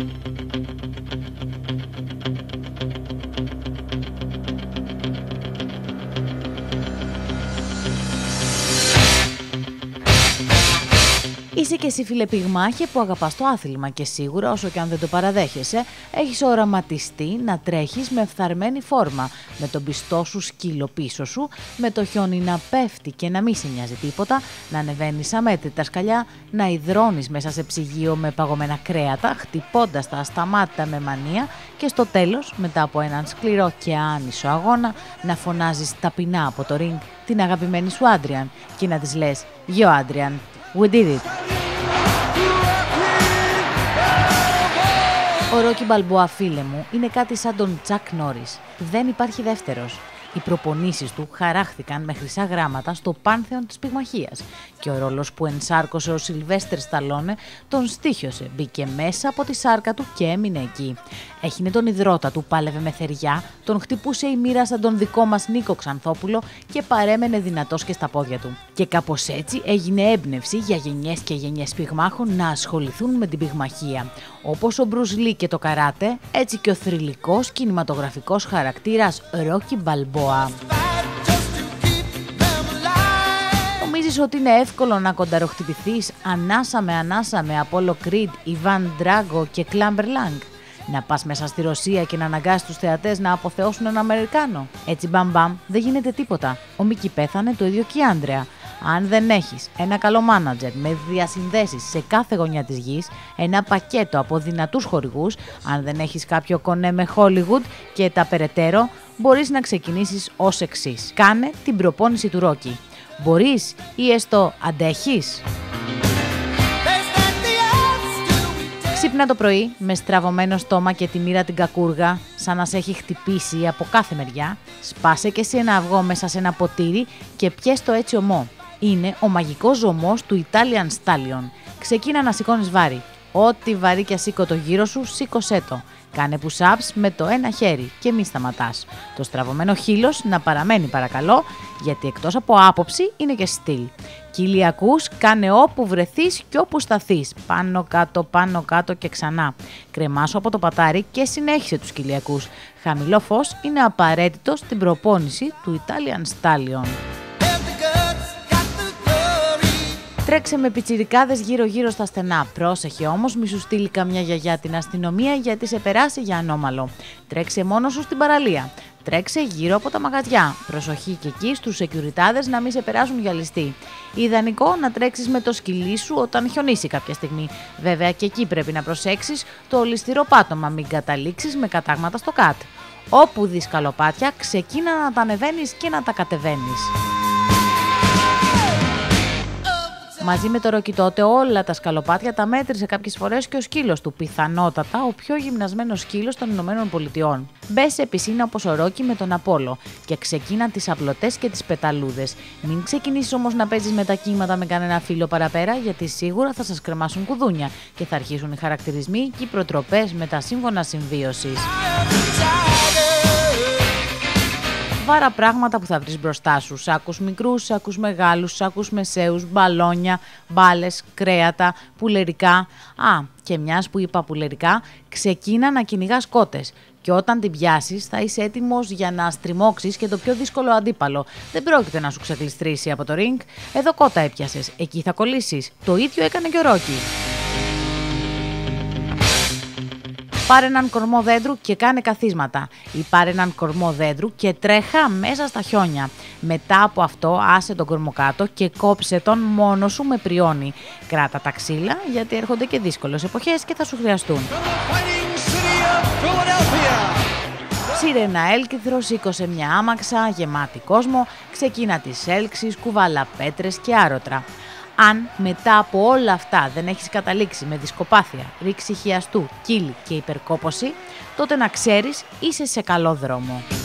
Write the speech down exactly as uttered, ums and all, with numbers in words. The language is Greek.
Είσαι και εσύ, φίλε πυγμάχε, που αγαπάς το άθλημα και σίγουρα, όσο και αν δεν το παραδέχεσαι, έχεις οραματιστεί να τρέχεις με φθαρμένη φόρμα, με τον πιστό σου σκύλο πίσω σου, με το χιόνι να πέφτει και να μην σε νοιάζει τίποτα, να ανεβαίνεις αμέτρητα σκαλιά, να υδρώνεις μέσα σε ψυγείο με παγωμένα κρέατα, χτυπώντας τα ασταμάτητα με μανία και στο τέλος, μετά από έναν σκληρό και άνισο αγώνα, να φωνάζεις ταπεινά από το ring την αγαπημένη σου Άντριαν και να της λες «Γιο Άντριαν, we did it». Ο Ρόκι Μπαλμπόα, φίλε μου, είναι κάτι σαν τον Τσακ Νόρις. Δεν υπάρχει δεύτερος. Οι προπονήσεις του χαράχθηκαν με χρυσά γράμματα στο πάνθεον της πυγμαχίας και ο ρόλος που ενσάρκωσε ο Σιλβέστερ Σταλόνε τον στοίχιωσε, μπήκε μέσα από τη σάρκα του και έμεινε εκεί. Έχινε τον υδρότα του, πάλευε με θεριά, τον χτυπούσε η μοίρα σαν τον δικό μας Νίκο Ξανθόπουλο και παρέμενε δυνατός και στα πόδια του. Και κάπως έτσι έγινε έμπνευση για γενιές και γενιές πυγμάχων να ασχοληθούν με την πυγμαχία. Όπως ο Μπρουζ Λι και το καράτε, έτσι και ο θρυλικός κινηματογραφικός χαρακτήρας Ρόκι Μπαλμπόα. Νομίζεις ότι είναι εύκολο να κονταροχτυπηθείς ανάσα με ανάσα με Απόλο Κρίτ, Ιβάν Ντράγκο και Κλάμπερ Λάνγκ? Να πας μέσα στη Ρωσία και να αναγκάσεις τους θεατές να αποθεώσουν έναν Αμερικάνο? Έτσι μπαμ μπαμ δεν γίνεται τίποτα. Ο Μίκη πέθανε, το ίδιο και η Άντρεα. Αν δεν έχεις ένα καλό μάνατζερ με διασυνδέσεις σε κάθε γωνιά της γης, ένα πακέτο από δυνατούς χορηγούς, αν δεν έχεις κάποιο κονέ με Hollywood και τα περαιτέρω, μπορείς να ξεκινήσεις ως εξής. Κάνε την προπόνηση του Ρόκι. Μπορείς ή έστω αντέχεις? Ξύπνα το πρωί με στραβωμένο στόμα και τη μοίρα την κακούργα, σαν να σε έχει χτυπήσει από κάθε μεριά. Σπάσε και εσύ ένα αυγό μέσα σε ένα ποτήρι και πιες το έτσι ομό. Είναι ο μαγικός ζωμός του Italian Stallion. Ξεκίνα να σηκώνεις βάρη. Ό,τι βαρύ και σήκω γύρω σου, σήκωσέ το. Κάνε push-ups με το ένα χέρι και μη σταματάς. Το στραβωμένο χείλος να παραμένει παρακαλώ, γιατί εκτός από άποψη είναι και στυλ. Κοιλιακούς κάνε όπου βρεθείς και όπου σταθείς. Πάνω κάτω, πάνω κάτω και ξανά. Κρεμάσου από το πατάρι και συνέχισε τους κοιλιακούς. Χαμηλό φως είναι απαραίτητο στην προπόνηση του Italian Stallion. Τρέξε με πιτσιρικάδες γύρω-γύρω στα στενά. Πρόσεχε όμως, μη σου στείλει καμιά γιαγιά την αστυνομία γιατί σε περάσει για ανώμαλο. Τρέξε μόνος σου στην παραλία. Τρέξε γύρω από τα μαγαζιά. Προσοχή και εκεί στους σεκιουριτάδες να μην σε περάσουν για ληστή. Ιδανικό να τρέξεις με το σκυλί σου όταν χιονίσει κάποια στιγμή. Βέβαια και εκεί πρέπει να προσέξεις το ληστηρό πάτωμα, μην καταλήξεις με κατάγματα στο κατ. Όπου δεις σκαλοπάτια, ξεκίνα να τα ανεβαίνεις και να τα κατεβαίνεις. Μαζί με το Ρόκι τότε όλα τα σκαλοπάτια τα μέτρησε κάποιες φορές και ο σκύλος του, πιθανότατα ο πιο γυμνασμένος σκύλος των Ηνωμένων Πολιτειών. Μπες σε πισίνα όπως ο Ρόκι με τον Απόλο και ξεκίνα τις απλωτές και τις πεταλούδες. Μην ξεκινήσεις όμως να παίζεις με τα κύματα με κανένα φίλο παραπέρα, γιατί σίγουρα θα σας κρεμάσουν κουδούνια και θα αρχίσουν οι χαρακτηρισμοί και οι προτροπές με τα σύμφωνα συμβίωσης. Βάρα πράγματα που θα βρεις μπροστά σου. Σάκους μικρούς, σάκους μεγάλους, σάκους μεσαίους, μπαλόνια, μπάλες, κρέατα, πουλερικά. Α, και μιας που είπα πουλερικά, ξεκίνα να κυνηγάς κότες. Και όταν την πιάσεις θα είσαι έτοιμος για να στριμώξεις και το πιο δύσκολο αντίπαλο. Δεν πρόκειται να σου ξεκλειστρήσει από το ring. Εδώ κότα έπιασες, εκεί θα κολλήσεις. Το ίδιο έκανε και ο Ρόκι. Πάρε έναν κορμό δέντρου και κάνε καθίσματα ή πάρε έναν κορμό δέντρου και τρέχα μέσα στα χιόνια. Μετά από αυτό άσε τον κορμό κάτω και κόψε τον μόνο σου με πριόνι. Κράτα τα ξύλα γιατί έρχονται και δύσκολες εποχές και θα σου χρειαστούν. Σύρε ένα έλκυθρο, σήκωσε μια άμαξα γεμάτη κόσμο, ξεκίνα τις έλξεις, κουβάλα πέτρες και άρωτρα. Αν μετά από όλα αυτά δεν έχεις καταλήξει με δισκοπάθεια, ρήξη χιαστού, κύλι και υπερκόπωση, τότε να ξέρεις είσαι σε καλό δρόμο.